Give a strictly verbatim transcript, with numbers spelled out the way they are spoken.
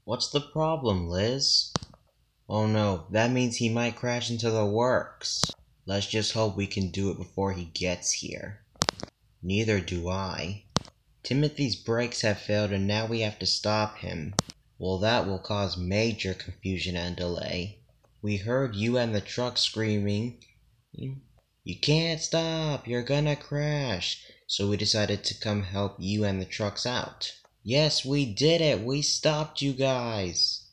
What's the problem, Liz? Oh no, that means he might crash into the works. Let's just hope we can do it before he gets here. Neither do I. Timothy's brakes have failed and now we have to stop him. Well, that will cause major confusion and delay. We heard you and the truck screaming, "You can't stop, you're gonna crash," so we decided to come help you and the trucks out. Yes, we did it! We stopped you guys!